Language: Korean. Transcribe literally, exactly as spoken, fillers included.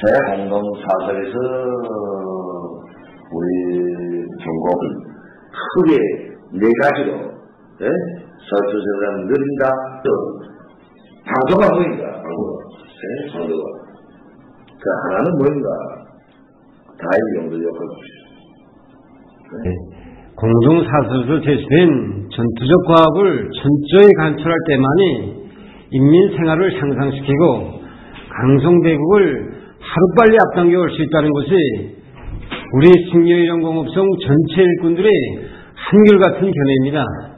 대공동사설에서 우리 전공은 크게 네 가지로 예? 설주생산 느린다, 또 방도가 뭐인가, 방도, 예? 방도가. 그 하나는 뭐인가, 다의 용도 역할 봅시다. 네. 공동사설에서 제시된 전투적 과학을 철저히 관철할 때만이 인민 생활을 향상시키고 강성대국을 하루빨리 앞당겨 올 수 있다는 것이 우리 식료이용공업성 전체 일꾼들의 한결같은 견해입니다.